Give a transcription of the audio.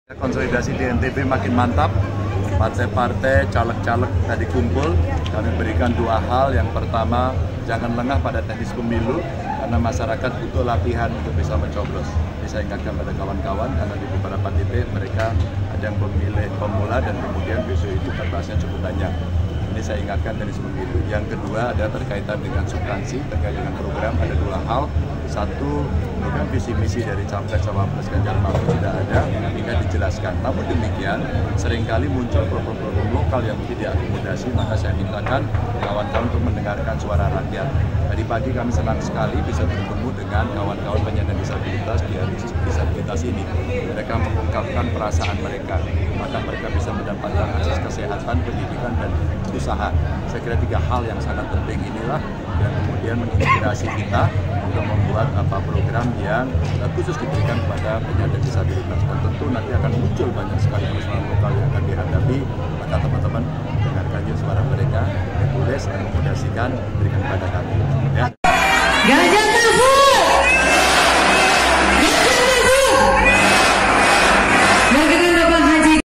Konsolidasi di NTB makin mantap, partai-partai, caleg-caleg tadi kumpul, kami berikan dua hal. Yang pertama, jangan lengah pada teknis pemilu, karena masyarakat butuh latihan untuk bisa mencoblos. Ini saya ingatkan pada kawan-kawan, karena di beberapa titik mereka ada yang memilih pemula dan kemudian besok itu kertasnya cukup banyak. Ini saya ingatkan dari pemilu. Yang kedua ada berkaitan dengan substansi, terkait dengan program, ada dua hal. Satu, program visi misi dari Capres-Cawapres Ganjar Mahfud sudah ada, hingga dijelaskan. Namun demikian, seringkali muncul program-program lokal yang mesti diakomodasi, maka saya mintakan kawan-kawan untuk mendengarkan suara rakyat. Tadi pagi kami senang sekali bisa bertemu dengan kawan-kawan penyandang disabilitas di hari disabilitas ini. Mereka mengungkapkan perasaan mereka, maka mereka bisa mendapatkan akses kesehatan, pendidikan, dan usaha. Saya kira tiga hal yang sangat penting inilah yang kemudian menginspirasi kita untuk membuat program yang khusus diberikan kepada penyandang disabilitas. Dan tentu nanti akan muncul banyak sekali persoalan lokal yang akan dihadapi, maka teman-teman dengarkan suara mereka, tulis dan rekomendasikan